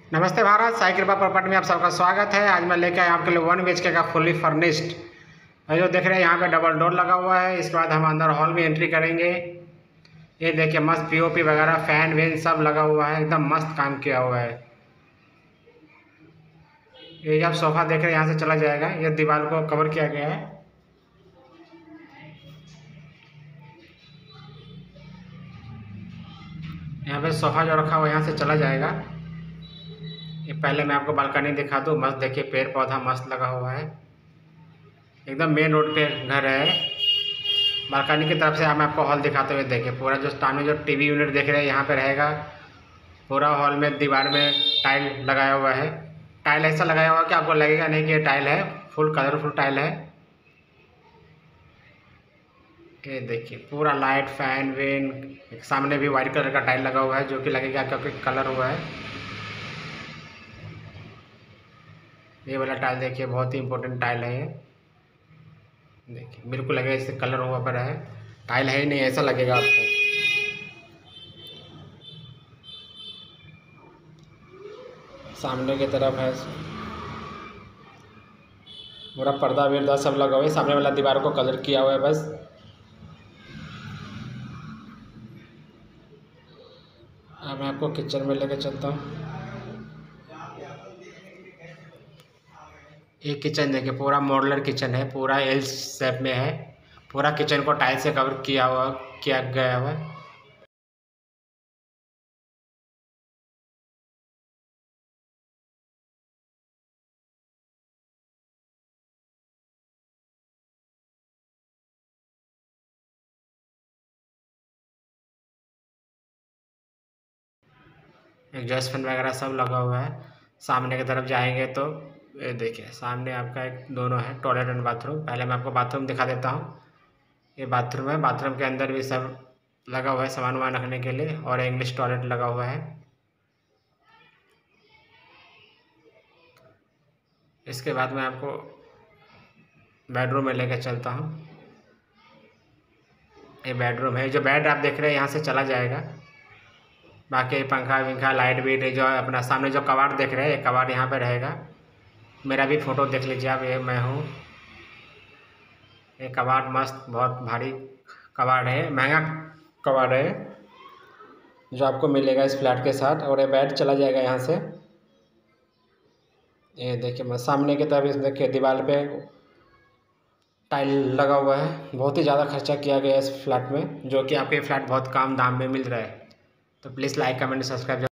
नमस्ते भारत, साई कृपा प्रॉपर्टी में आप सबका स्वागत है। आज मैं लेकर आया आपके लिए 1 BHK का फुली फर्निश्ड जो देख रहे हैं यहाँ पे डबल डोर लगा हुआ है। इसके बाद हम अंदर हॉल में एंट्री करेंगे। ये देखिए मस्त पीओपी वगैरह फैन वैन सब लगा हुआ है, एकदम मस्त काम किया हुआ है। ये आप सोफा देख रहे हैं यहाँ से चला जाएगा, ये दीवार को कवर किया गया है। यहाँ पे सोफा जो रखा हुआ है यहाँ से चला जाएगा। ये पहले मैं आपको बालकनी दिखा दूँ। मस्त देखिए पेड़ पौधा मस्त लगा हुआ है, एकदम मेन रोड पे घर है। बालकनी की तरफ से हम आपको हॉल दिखाते हुए देखिए पूरा जो सामने जो टीवी यूनिट देख रहे हैं यहाँ पे रहेगा। पूरा हॉल में दीवार में टाइल लगाया हुआ है। टाइल ऐसा लगाया हुआ है कि आपको लगेगा नहीं कि ये टाइल है, फुल कलरफुल टाइल है। ये देखिए पूरा लाइट फैन वेन, सामने भी वाइट कलर का टाइल लगा हुआ है जो कि लगेगा क्योंकि कलर हुआ है। ये वाला टाइल देखिए बहुत ही इंपॉर्टेंट टाइल है। ये देखिए बिल्कुल लगेगा इससे कलर हुआ पर है, टाइल है ही नहीं ऐसा लगेगा आपको। सामने की तरफ है पूरा पर्दा वर्दा सब लगा हुआ है। सामने वाला दीवार को कलर किया हुआ है बस। अब मैं आपको किचन में लेकर चलता हूँ। ये किचन देखिए पूरा मॉड्यूलर किचन है, पूरा एल शेप में है। पूरा किचन को टाइल से कवर किया गया हुआ है। एग्जॉस्ट फैन वगैरह सब लगा हुआ है। सामने की तरफ जाएंगे तो ये देखिए सामने आपका एक दोनों है टॉयलेट एंड बाथरूम। पहले मैं आपको बाथरूम दिखा देता हूँ। ये बाथरूम है, बाथरूम के अंदर भी सब लगा हुआ है सामान वामान रखने के लिए, और इंग्लिश टॉयलेट लगा हुआ है। इसके बाद मैं आपको बेडरूम में लेकर चलता हूँ। ये बेडरूम है, जो बेड आप देख रहे हैं यहाँ से चला जाएगा। बाकी पंखा विंखा लाइट भी जो अपना सामने जो कबाड़ देख रहे हैं, ये कबाड़ यहाँ पे रहेगा। मेरा भी फ़ोटो देख लीजिए आप, ये मैं हूँ। ये कबाड़ मस्त बहुत भारी कबाड़ है, महंगा कबाड़ है जो आपको मिलेगा इस फ्लैट के साथ। और ये बेड चला जाएगा यहाँ से। ये देखिए मैं सामने की तरफ इस देखिए दीवार पे टाइल लगा हुआ है। बहुत ही ज़्यादा खर्चा किया गया है इस फ्लैट में, जो कि आपको ये फ्लैट बहुत कम दाम में मिल रहा है। तो प्लीज़ लाइक कमेंट सब्सक्राइब